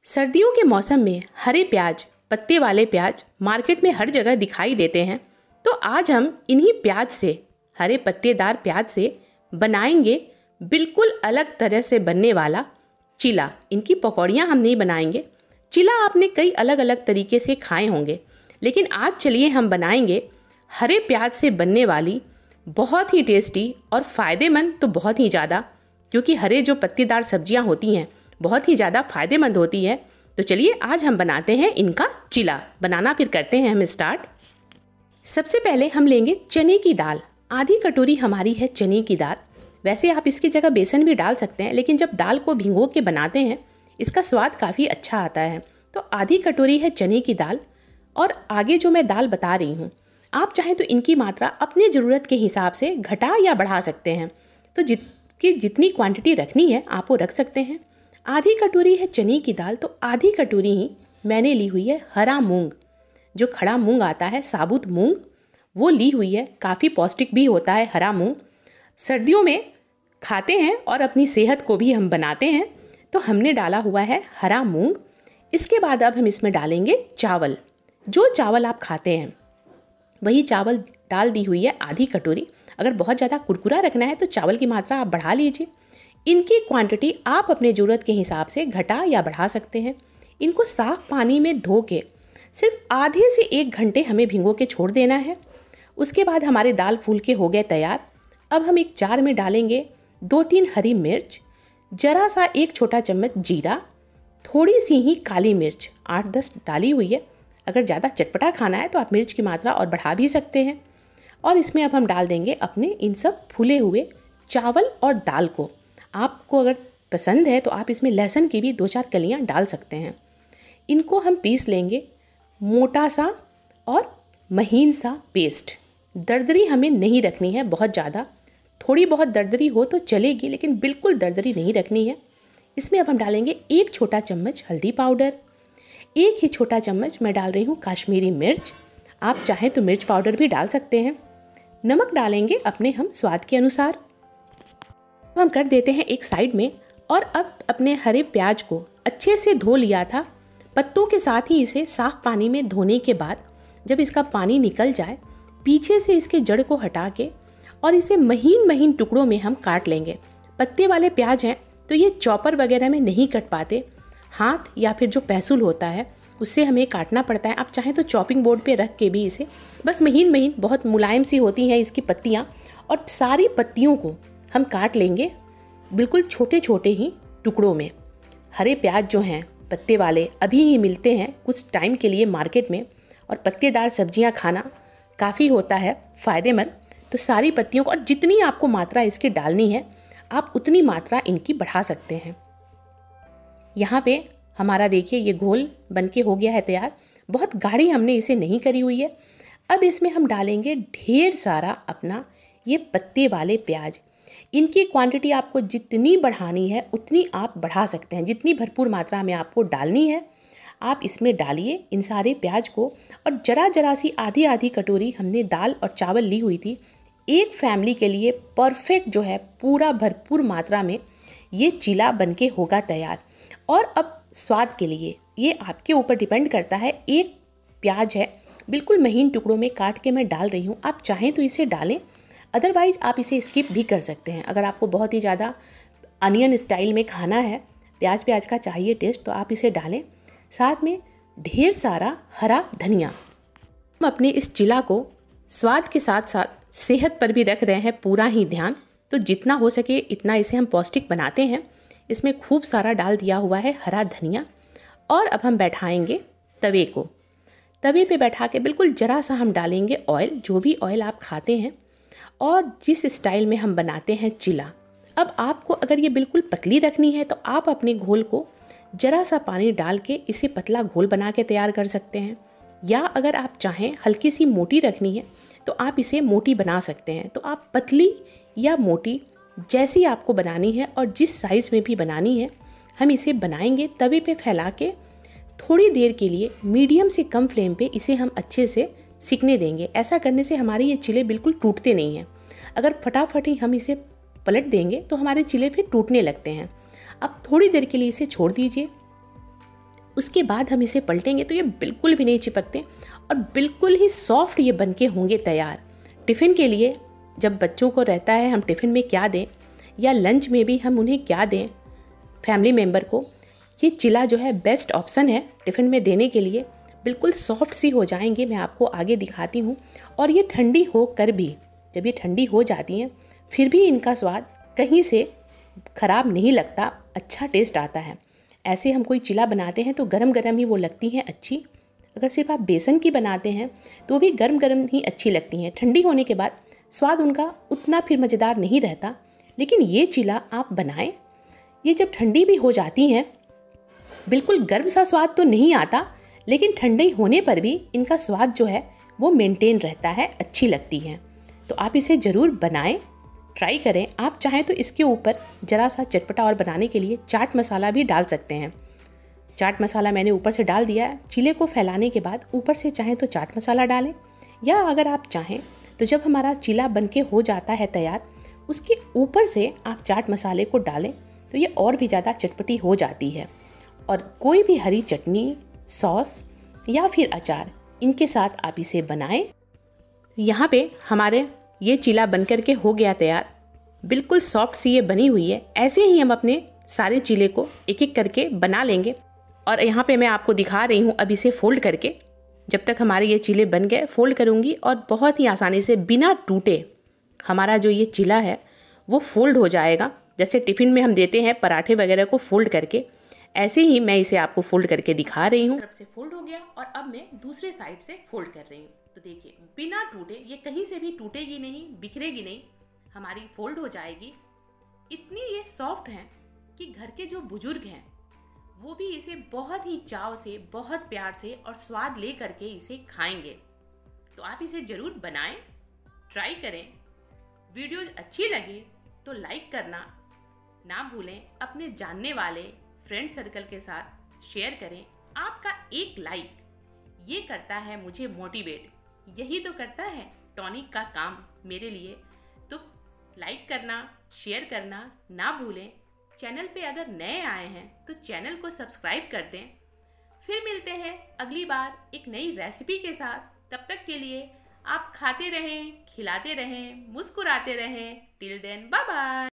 सर्दियों के मौसम में हरे प्याज, पत्ते वाले प्याज मार्केट में हर जगह दिखाई देते हैं। तो आज हम इन्हीं प्याज से, हरे पत्तेदार प्याज से बनाएंगे बिल्कुल अलग तरह से बनने वाला चिला। इनकी पकौड़ियाँ हम नहीं बनाएंगे। चिला आपने कई अलग अलग तरीके से खाए होंगे, लेकिन आज चलिए हम बनाएंगे हरे प्याज से बनने वाली बहुत ही टेस्टी और फ़ायदेमंद तो बहुत ही ज़्यादा, क्योंकि हरे जो पत्तेदार सब्जियां होती हैं बहुत ही ज़्यादा फ़ायदेमंद होती है। तो चलिए आज हम बनाते हैं इनका चिला। बनाना फिर करते हैं हम स्टार्ट। सबसे पहले हम लेंगे चने की दाल। आधी कटोरी हमारी है चने की दाल। वैसे आप इसकी जगह बेसन भी डाल सकते हैं, लेकिन जब दाल को भिगो के बनाते हैं इसका स्वाद काफ़ी अच्छा आता है। तो आधी कटोरी है चने की दाल। और आगे जो मैं दाल बता रही हूँ, आप चाहें तो इनकी मात्रा अपनी ज़रूरत के हिसाब से घटा या बढ़ा सकते हैं। तो जितनी क्वांटिटी रखनी है आप वो रख सकते हैं। आधी कटोरी है चने की दाल, तो आधी कटोरी ही मैंने ली हुई है हरा मूंग। जो खड़ा मूंग आता है, साबुत मूंग, वो ली हुई है। काफ़ी पौष्टिक भी होता है हरा मूंग। सर्दियों में खाते हैं और अपनी सेहत को भी हम बनाते हैं। तो हमने डाला हुआ है हरा मूंग। इसके बाद अब हम इसमें डालेंगे चावल। जो चावल आप खाते हैं वही चावल डाल दी हुई है आधी कटोरी। अगर बहुत ज़्यादा कुरकुरा रखना है तो चावल की मात्रा आप बढ़ा लीजिए। इनकी क्वांटिटी आप अपने ज़रूरत के हिसाब से घटा या बढ़ा सकते हैं। इनको साफ़ पानी में धो के सिर्फ आधे से 1 घंटे हमें भिगो के छोड़ देना है। उसके बाद हमारे दाल फूल के हो गए तैयार। अब हम एक जार में डालेंगे 2-3 हरी मिर्च, जरा सा 1 छोटा चम्मच जीरा, थोड़ी सी ही काली मिर्च 8-10 डाली हुई है। अगर ज़्यादा चटपटा खाना है तो आप मिर्च की मात्रा और बढ़ा भी सकते हैं। और इसमें अब हम डाल देंगे अपने इन सब फूले हुए चावल और दाल को। आपको अगर पसंद है तो आप इसमें लहसुन की भी 2-4 कलियां डाल सकते हैं। इनको हम पीस लेंगे मोटा सा और महीन सा पेस्ट। दरदरी हमें नहीं रखनी है बहुत ज़्यादा। थोड़ी बहुत दरदरी हो तो चलेगी, लेकिन बिल्कुल दरदरी नहीं रखनी है। इसमें अब हम डालेंगे 1 छोटा चम्मच हल्दी पाउडर, 1 ही छोटा चम्मच मैं डाल रही हूँ काश्मीरी मिर्च। आप चाहें तो मिर्च पाउडर भी डाल सकते हैं। नमक डालेंगे अपने हम स्वाद के अनुसार। हम कर देते हैं एक साइड में। और अब अपने हरे प्याज को अच्छे से धो लिया था पत्तों के साथ ही। इसे साफ पानी में धोने के बाद जब इसका पानी निकल जाए, पीछे से इसके जड़ को हटा के और इसे महीन महीन टुकड़ों में हम काट लेंगे। पत्ते वाले प्याज हैं तो ये चॉपर वगैरह में नहीं कट पाते। हाथ या फिर जो पैंसुल होता है उससे हमें काटना पड़ता है। आप चाहें तो चॉपिंग बोर्ड पे रख के भी इसे बस महीन महीन, बहुत मुलायम सी होती हैं इसकी पत्तियाँ, और सारी पत्तियों को हम काट लेंगे बिल्कुल छोटे छोटे ही टुकड़ों में। हरे प्याज जो हैं पत्ते वाले अभी ही मिलते हैं कुछ टाइम के लिए मार्केट में, और पत्तेदार सब्जियां खाना काफ़ी होता है फ़ायदेमंद। तो सारी पत्तियों को, और जितनी आपको मात्रा इसकी डालनी है आप उतनी मात्रा इनकी बढ़ा सकते हैं। यहाँ पे हमारा देखिए ये घोल बनके हो गया है तैयार। बहुत गाढ़ी हमने इसे नहीं करी हुई है। अब इसमें हम डालेंगे ढेर सारा अपना ये पत्ते वाले प्याज। इनकी क्वांटिटी आपको जितनी बढ़ानी है उतनी आप बढ़ा सकते हैं। जितनी भरपूर मात्रा में आपको डालनी है आप इसमें डालिए इन सारे प्याज को। और जरा जरा सी आधी आधी कटोरी हमने दाल और चावल ली हुई थी। एक फैमिली के लिए परफेक्ट जो है पूरा भरपूर मात्रा में ये चिला बनके होगा तैयार। और अब स्वाद के लिए ये आपके ऊपर डिपेंड करता है। एक प्याज है बिल्कुल महीन टुकड़ों में काट के मैं डाल रही हूँ। आप चाहें तो इसे डालें, अदरवाइज़ आप इसे स्किप भी कर सकते हैं। अगर आपको बहुत ही ज़्यादा अनियन स्टाइल में खाना है, प्याज का चाहिए टेस्ट, तो आप इसे डालें। साथ में ढेर सारा हरा धनिया। हम अपने इस चिला को स्वाद के साथ साथ सेहत पर भी रख रहे हैं पूरा ही ध्यान। तो जितना हो सके इतना इसे हम पौष्टिक बनाते हैं। इसमें खूब सारा डाल दिया हुआ है हरा धनिया। और अब हम बैठाएंगे तवे को। तवे पे बैठा के बिल्कुल ज़रा सा हम डालेंगे ऑयल, जो भी ऑयल आप खाते हैं और जिस स्टाइल में हम बनाते हैं चिला। अब आपको अगर ये बिल्कुल पतली रखनी है तो आप अपने घोल को ज़रा सा पानी डाल के इसे पतला घोल बना के तैयार कर सकते हैं। या अगर आप चाहें हल्की सी मोटी रखनी है तो आप इसे मोटी बना सकते हैं। तो आप पतली या मोटी जैसी आपको बनानी है और जिस साइज़ में भी बनानी है हम इसे बनाएंगे। तवे पे फैला के थोड़ी देर के लिए मीडियम से कम फ्लेम पे इसे हम अच्छे से सिकने देंगे। ऐसा करने से हमारे ये चिले बिल्कुल टूटते नहीं हैं। अगर फटाफट ही हम इसे पलट देंगे तो हमारे चिले फिर टूटने लगते हैं। अब थोड़ी देर के लिए इसे छोड़ दीजिए। उसके बाद हम इसे पलटेंगे तो ये बिल्कुल भी नहीं चिपकते और बिल्कुल ही सॉफ्ट ये बनके होंगे तैयार। टिफ़िन के लिए जब बच्चों को रहता है हम टिफ़िन में क्या दें या लंच में भी हम उन्हें क्या दें फैमिली मेम्बर को, ये चिला जो है बेस्ट ऑप्शन है टिफ़िन में देने के लिए। बिल्कुल सॉफ्ट सी हो जाएंगे, मैं आपको आगे दिखाती हूँ। और ये ठंडी हो कर भी, जब ये ठंडी हो जाती हैं फिर भी इनका स्वाद कहीं से ख़राब नहीं लगता, अच्छा टेस्ट आता है। ऐसे हम कोई चिला बनाते हैं तो गरम गरम ही वो लगती हैं अच्छी। अगर सिर्फ आप बेसन की बनाते हैं तो भी गरम गरम ही अच्छी लगती हैं। ठंडी होने के बाद स्वाद उनका उतना फिर मज़ेदार नहीं रहता। लेकिन ये चिला आप बनाएं, ये जब ठंडी भी हो जाती हैं बिल्कुल गर्म सा स्वाद तो नहीं आता, लेकिन ठंडी होने पर भी इनका स्वाद जो है वो मेंटेन रहता है, अच्छी लगती हैं। तो आप इसे ज़रूर बनाएं, ट्राई करें। आप चाहें तो इसके ऊपर ज़रा सा चटपटा और बनाने के लिए चाट मसाला भी डाल सकते हैं। चाट मसाला मैंने ऊपर से डाल दिया है। चिले को फैलाने के बाद ऊपर से चाहें तो चाट मसाला डालें, या अगर आप चाहें तो जब हमारा चिला बनके हो जाता है तैयार उसके ऊपर से आप चाट मसाले को डालें तो ये और भी ज़्यादा चटपटी हो जाती है। और कोई भी हरी चटनी, सॉस या फिर अचार, इनके साथ आप इसे बनाएं। यहाँ पे हमारे ये चिला बनकर के हो गया तैयार। बिल्कुल सॉफ्ट सी ये बनी हुई है। ऐसे ही हम अपने सारे चिले को एक एक करके बना लेंगे। और यहाँ पे मैं आपको दिखा रही हूँ अब इसे फोल्ड करके। जब तक हमारे ये चिले बन गए फोल्ड करूँगी और बहुत ही आसानी से बिना टूटे हमारा जो ये चिला है वो फोल्ड हो जाएगा। जैसे टिफ़िन में हम देते हैं पराठे वगैरह को फोल्ड करके, ऐसे ही मैं इसे आपको फोल्ड करके दिखा रही हूँ। तरफ से फोल्ड हो गया और अब मैं दूसरे साइड से फोल्ड कर रही हूँ। तो देखिए बिना टूटे, ये कहीं से भी टूटेगी नहीं, बिखरेगी नहीं, हमारी फोल्ड हो जाएगी। इतनी ये सॉफ्ट है कि घर के जो बुजुर्ग हैं वो भी इसे बहुत ही चाव से, बहुत प्यार से और स्वाद ले करके इसे खाएंगे। तो आप इसे ज़रूर बनाएं, ट्राई करें। वीडियो अच्छी लगे तो लाइक करना ना भूलें। अपने जानने वाले फ्रेंड सर्कल के साथ शेयर करें। आपका एक लाइक ये करता है मुझे मोटिवेट, यही तो करता है टॉनिक का काम मेरे लिए। तो लाइक करना, शेयर करना ना भूलें। चैनल पे अगर नए आए हैं तो चैनल को सब्सक्राइब कर दें। फिर मिलते हैं अगली बार एक नई रेसिपी के साथ। तब तक के लिए आप खाते रहें, खिलाते रहें, मुस्कुराते रहें। Till then bye bye.